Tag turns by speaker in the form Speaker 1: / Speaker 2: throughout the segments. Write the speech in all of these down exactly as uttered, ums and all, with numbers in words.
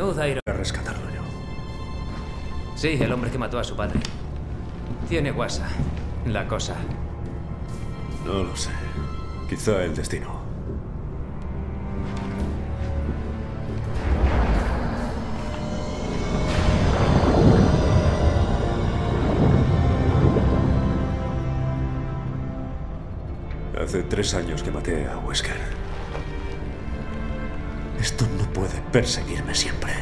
Speaker 1: Nud Iron.
Speaker 2: A rescatarlo yo.
Speaker 1: Sí, el hombre que mató a su padre. Tiene guasa, la cosa.
Speaker 2: No lo sé. Quizá el destino. Hace tres años que maté a Wesker. Esto no puede perseguirme siempre.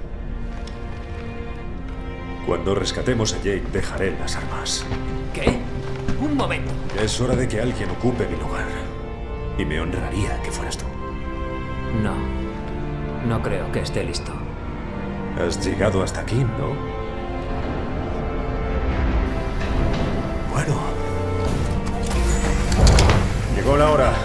Speaker 2: Cuando rescatemos a Jake, dejaré las armas.
Speaker 1: ¿Qué? Un momento.
Speaker 2: Es hora de que alguien ocupe mi lugar. Y me honraría que fueras tú.
Speaker 1: No. No creo que esté listo.
Speaker 2: Has llegado hasta aquí, ¿no? Bueno. Llegó la hora.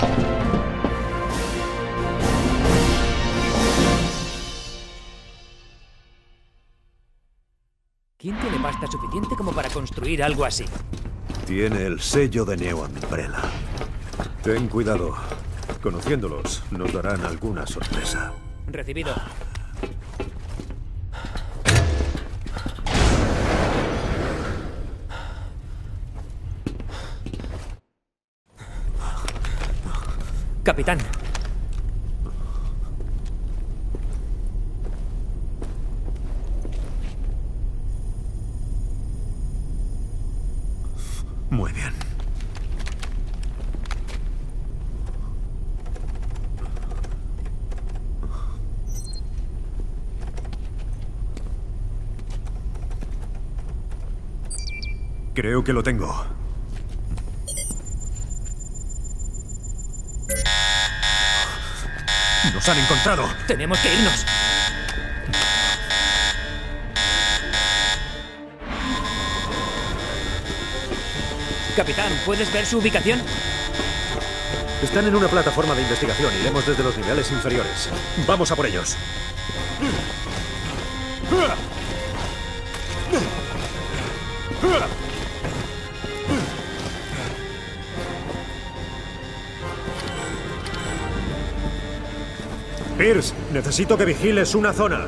Speaker 1: ¿Quién tiene pasta suficiente como para construir algo así?
Speaker 2: Tiene el sello de Neo Umbrella. Ten cuidado. Conociéndolos, nos darán alguna sorpresa.
Speaker 1: Recibido. Capitán.
Speaker 2: Muy bien. Creo que lo tengo. ¡Nos han encontrado!
Speaker 1: Tenemos que irnos. Capitán, ¿puedes ver su ubicación?
Speaker 2: Están en una plataforma de investigación. Iremos desde los niveles inferiores. Vamos a por ellos. Pierce, necesito que vigiles una zona.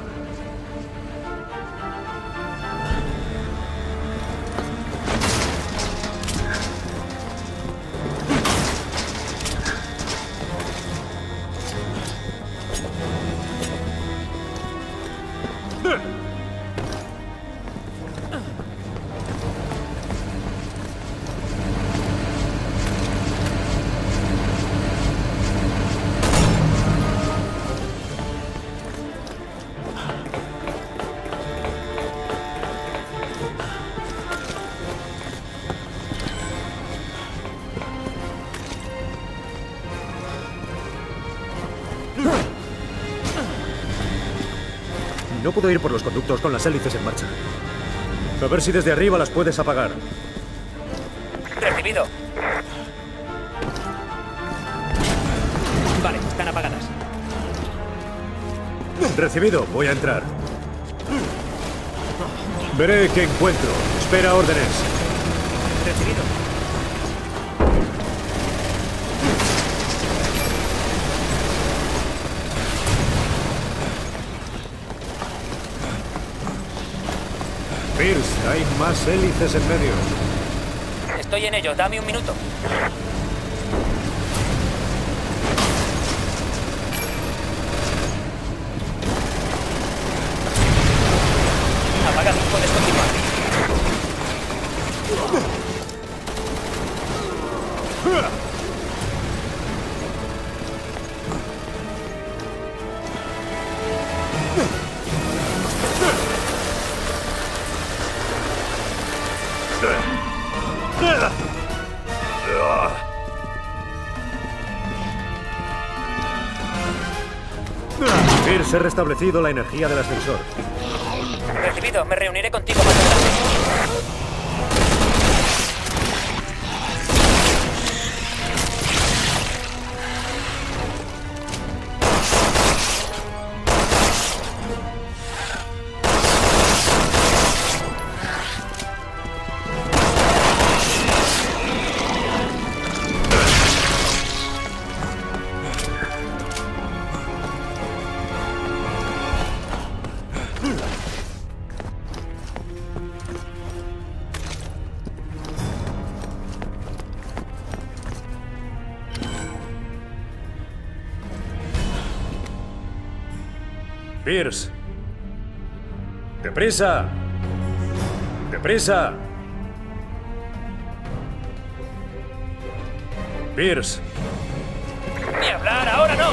Speaker 2: No puedo ir por los conductos con las hélices en marcha. A ver si desde arriba las puedes apagar.
Speaker 1: Recibido. Vale, están apagadas.
Speaker 2: Recibido, voy a entrar. Veré qué encuentro. Espera órdenes.
Speaker 1: Recibido.
Speaker 2: Pierce, hay más hélices en medio.
Speaker 1: Estoy en ello, dame un minuto. Apagado, puedes continuar.
Speaker 2: Pierce, he restablecido la energía del ascensor.
Speaker 1: Recibido, me reuniré contigo más adelante.
Speaker 2: Pierce. ¡Deprisa! ¡Deprisa! Pierce.
Speaker 1: ¡Ni hablar! ¡Ahora no!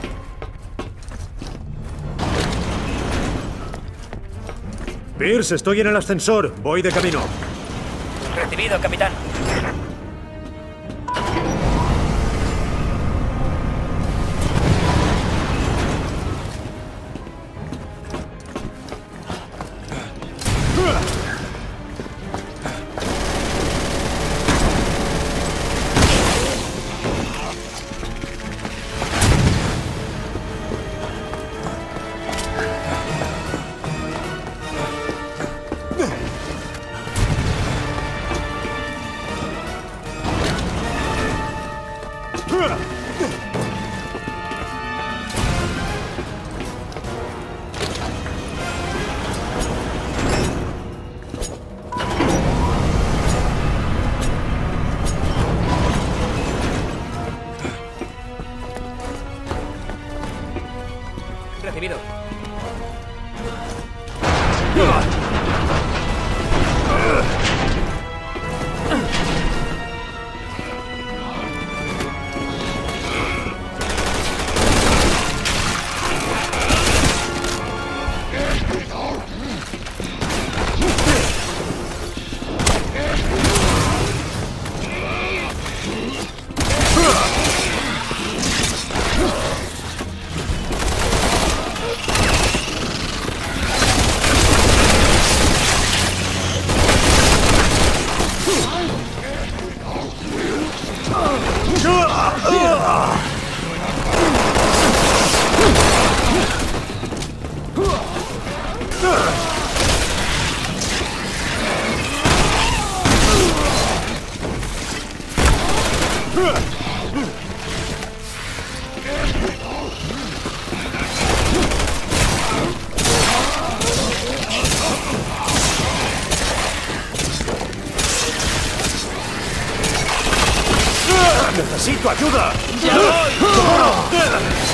Speaker 2: Pierce, estoy en el ascensor. Voy de camino.
Speaker 1: Recibido, capitán. Recibido.
Speaker 2: ¡Necesito ayuda!
Speaker 1: ¡Ya voy!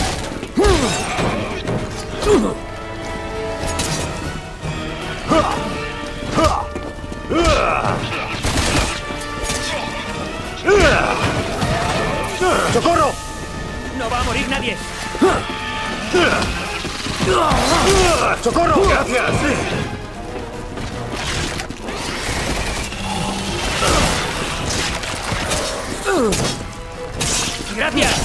Speaker 2: ¡Socorro!
Speaker 1: ¡No va a morir nadie!
Speaker 2: ¡Socorro! ¡Gracias!
Speaker 1: ¡Gracias!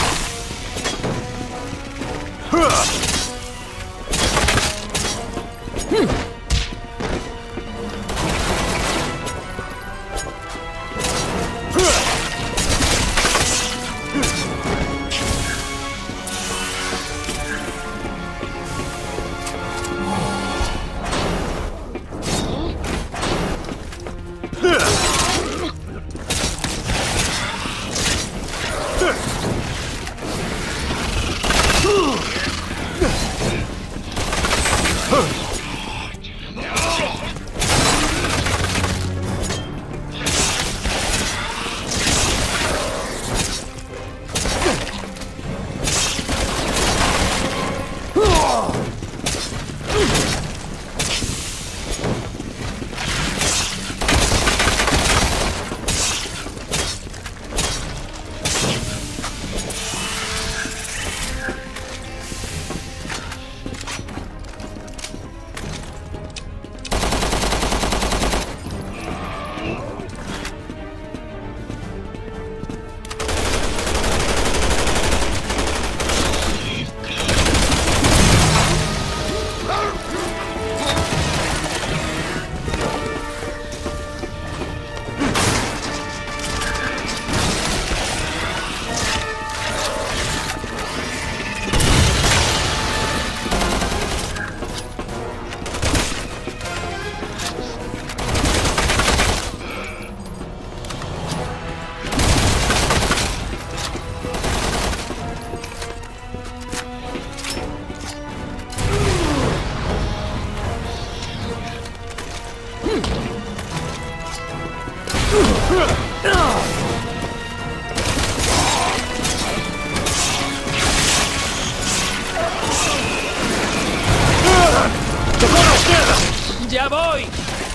Speaker 1: ¡Ya voy!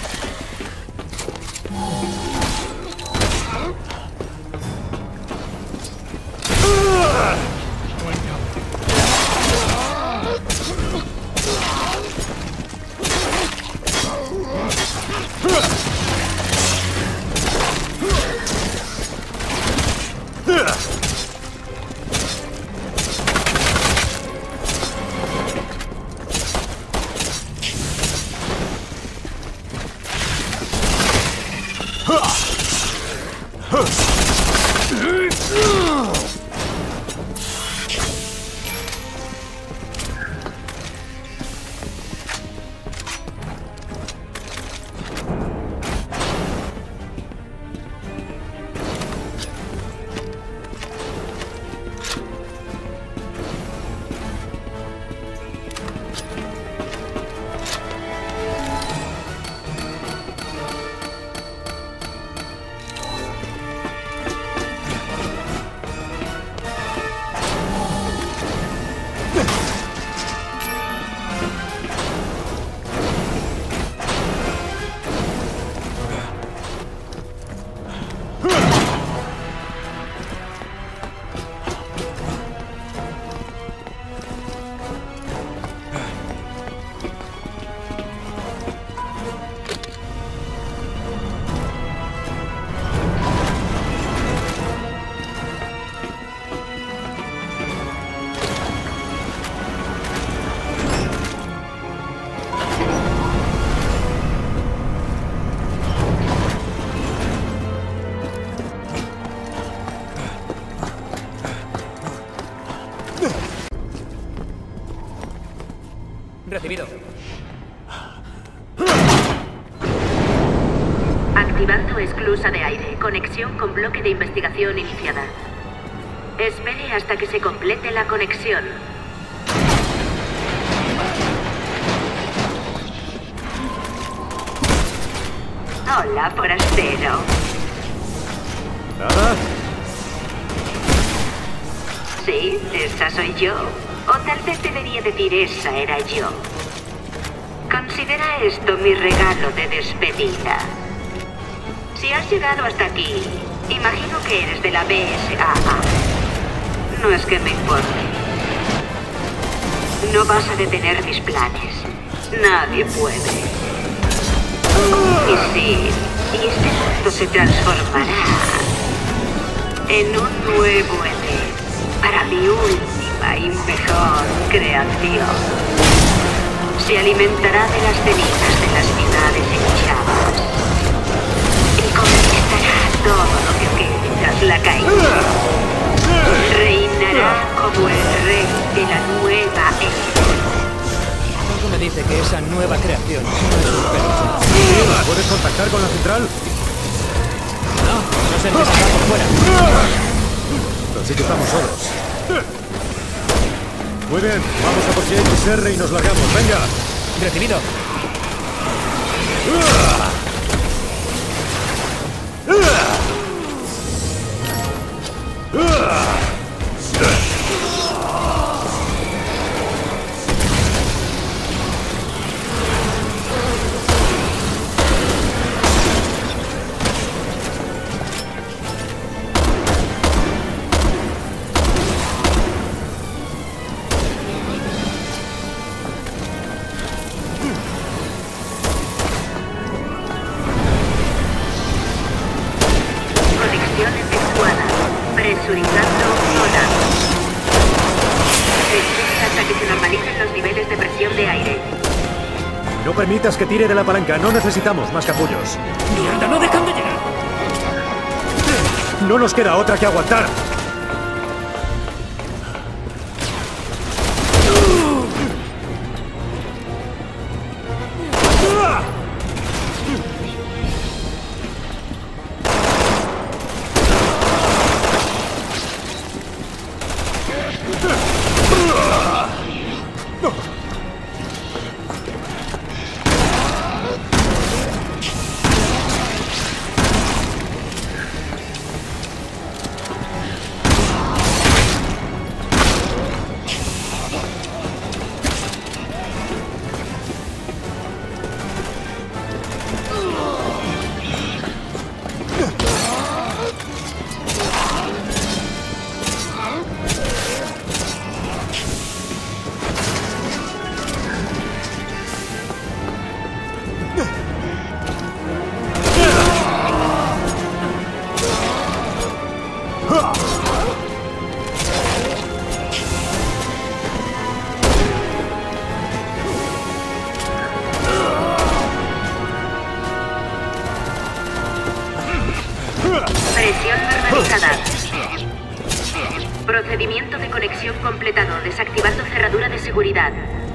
Speaker 1: Recibido.
Speaker 3: Activando esclusa de aire. Conexión con bloque de investigación iniciada. Espere hasta que se complete la conexión. Hola, forastero.
Speaker 2: ¿Nada?
Speaker 3: Sí, esa soy yo. O tal vez debería decir esa era yo. Considera esto mi regalo de despedida. Si has llegado hasta aquí, imagino que eres de la B S A A. No es que me importe. No vas a detener mis planes. Nadie puede. Y sí, y este mundo se transformará en un nuevo Edén para mi última y mejor creación. Se alimentará de las cenizas de las ciudades en llamas y conquistará todo lo que quede tras la caída. Reinará como el rey de la nueva era.
Speaker 1: Algo me dice que esa nueva creación no es un perro.
Speaker 2: ¿Puedes contactar con la central?
Speaker 1: No, no se necesita por fuera.
Speaker 2: Así que estamos solos. Muy bien, vamos a por si X R y nos largamos. ¡Venga!
Speaker 1: Recibido.
Speaker 3: Conexión efectuada. Presurizando zona. Espere hasta que se normalicen los niveles de presión de aire.
Speaker 2: No permitas que tire de la palanca. No necesitamos más capullos.
Speaker 1: ¡Mierda, no dejan de llegar!
Speaker 2: No nos queda otra que aguantar.
Speaker 3: localizada. Procedimiento de conexión completado. Desactivando cerradura de seguridad.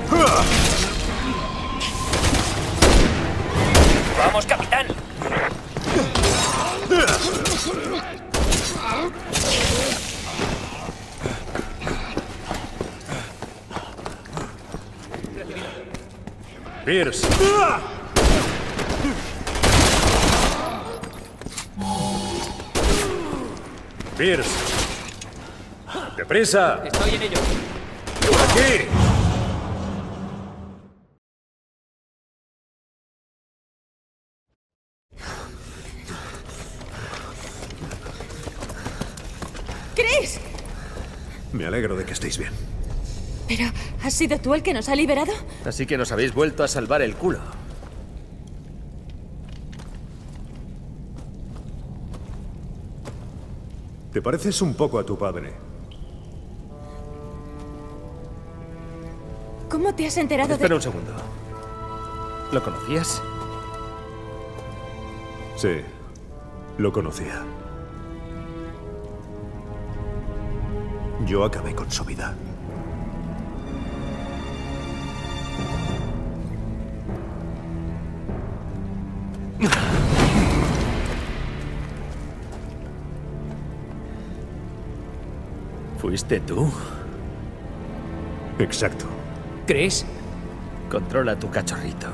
Speaker 1: ¡Vamos, capitán!
Speaker 2: Pierce. Pierce. ¡Deprisa!
Speaker 1: Estoy en ello.
Speaker 2: ¡Por aquí!
Speaker 4: ¡Chris!
Speaker 2: Me alegro de que estéis bien.
Speaker 4: ¿Pero has sido tú el que nos ha liberado?
Speaker 5: Así que nos habéis vuelto a salvar el culo.
Speaker 2: Te pareces un poco a tu padre.
Speaker 4: ¿Cómo te has enterado
Speaker 5: Espera
Speaker 4: de...?
Speaker 5: un segundo. ¿Lo conocías?
Speaker 2: Sí, lo conocía. Yo acabé con su vida.
Speaker 5: ¿Fuiste tú?
Speaker 2: Exacto.
Speaker 1: ¿Crees?
Speaker 5: Controla tu cachorrito.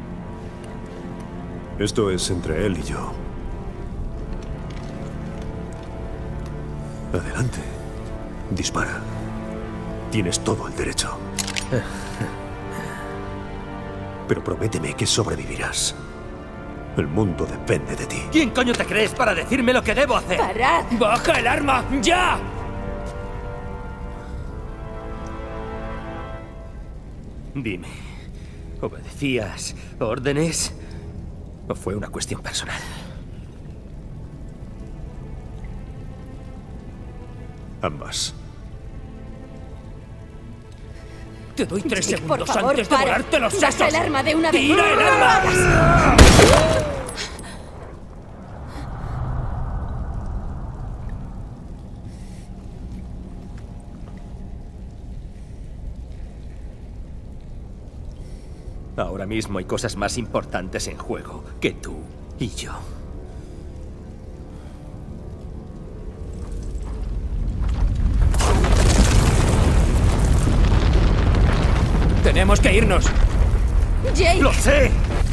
Speaker 2: Esto es entre él y yo. Adelante. Dispara. Tienes todo el derecho. Pero prométeme que sobrevivirás. El mundo depende de ti.
Speaker 5: ¿Quién coño te crees para decirme lo que debo hacer?
Speaker 4: ¡Parad!
Speaker 1: ¡Baja el arma! ¡Ya!
Speaker 5: Dime, ¿obedecías órdenes o fue una cuestión personal?
Speaker 2: Ambas.
Speaker 1: Te doy tres
Speaker 4: Jake,
Speaker 1: segundos
Speaker 4: por favor,
Speaker 1: antes de
Speaker 4: para.
Speaker 1: volarte los
Speaker 4: Baja
Speaker 1: sesos.
Speaker 4: el arma de una vez.
Speaker 1: ¡Tira el
Speaker 4: ¡No
Speaker 1: arma!
Speaker 4: hagas!
Speaker 5: Ahora mismo hay cosas más importantes en juego que tú y yo.
Speaker 1: Tenemos que irnos.
Speaker 4: ¡Jake!
Speaker 5: ¡Lo sé!